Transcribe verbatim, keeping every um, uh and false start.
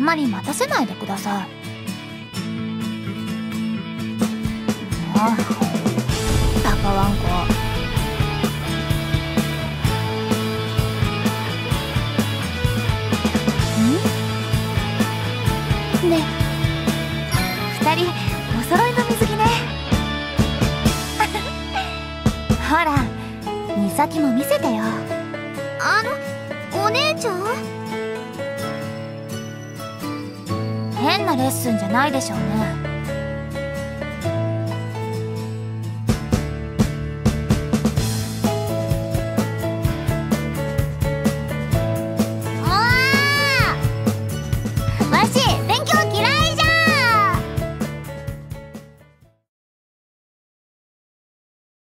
まり待たせないでください。ああ、タカワンコ。んで、二人お揃いの水着ね。ほら、美咲も見せてよ。 あの、お姉ちゃん？ 変なレッスンじゃないでしょうね。